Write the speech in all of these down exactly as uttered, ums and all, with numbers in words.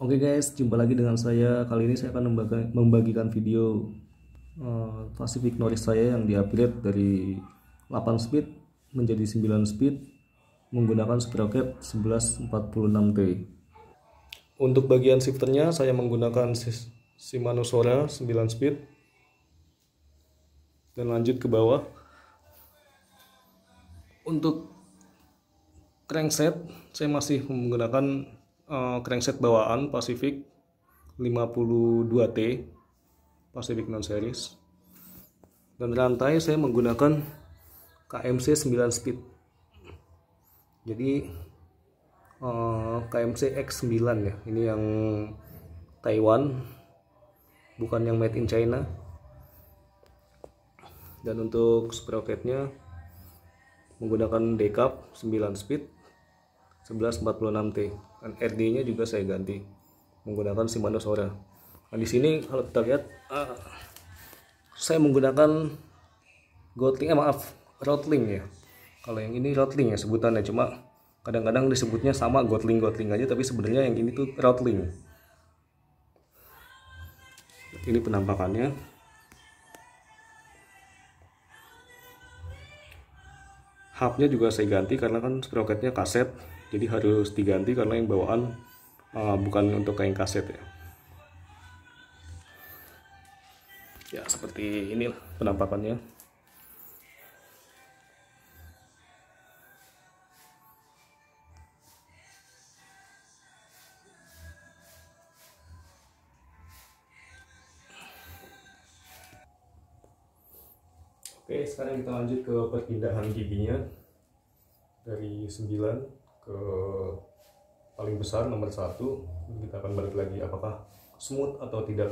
Oke guys, jumpa lagi dengan saya. Kali ini saya akan membagikan video uh, Pacific Norris saya yang di-upgrade dari delapan speed menjadi sembilan speed menggunakan sprocket sebelas empat puluh enam T. Untuk bagian shifternya saya menggunakan Shimano Sora sembilan speed. Dan lanjut ke bawah. Untuk crankset saya masih menggunakan uh, crankset bawaan Pacific lima puluh dua T Pacific non series, dan rantai saya menggunakan K M C sembilan speed. Jadi uh, K M C X sembilan ya, ini yang Taiwan, bukan yang made in China. Dan untuk sprocketnya menggunakan decap sembilan speed sebelas empat puluh enam T, dan R D nya juga saya ganti menggunakan Shimano Sora. Nah, di sini kalau kita lihat uh, saya menggunakan Gotling, eh maaf Rotling ya. Kalau yang ini Rotling ya sebutannya, cuma kadang-kadang disebutnya sama Gotling Gotling aja, tapi sebenarnya yang ini tuh Rotling. Ini penampakannya. Hubnya juga saya ganti karena kan sprocketnya kaset, jadi harus diganti karena yang bawaan uh, bukan untuk kain kaset ya. Ya seperti ini penampakannya. Oke, sekarang kita lanjut ke perpindahan giginya dari sembilan ke paling besar nomor satu. Kita akan balik lagi apakah smooth atau tidak.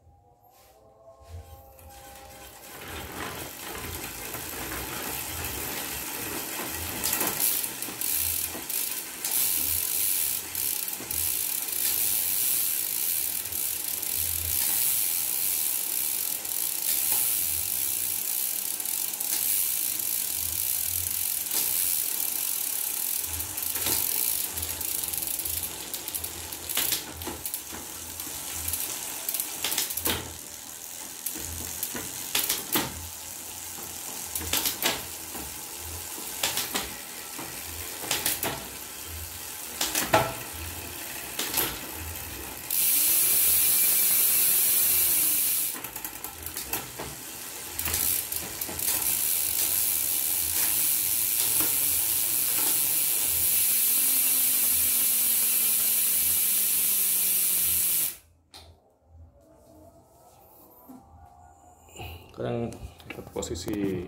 Sekarang kita posisi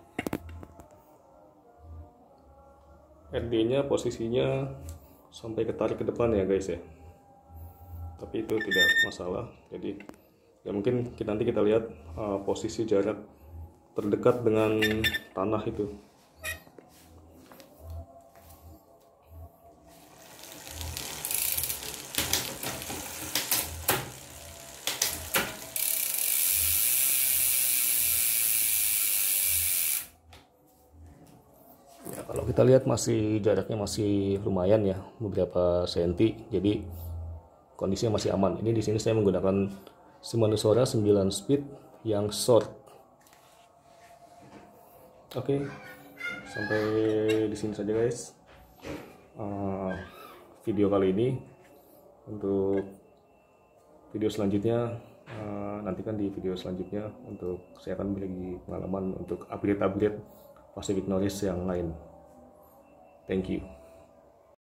R D nya, posisinya sampai ketarik ke depan ya guys ya, tapi itu tidak masalah. Jadi ya mungkin kita, nanti kita lihat uh, posisi jarak terdekat dengan tanah itu. Kalau kita lihat masih jaraknya masih lumayan ya, beberapa senti, jadi kondisinya masih aman. Ini di sini saya menggunakan Shimano Sora sembilan speed yang short. Oke, sampai di sini saja guys uh, video kali ini. Untuk video selanjutnya uh, nantikan di video selanjutnya, untuk saya akan berbagi pengalaman untuk upgrade-upgrade Pacific Norris yang lain. Thank you.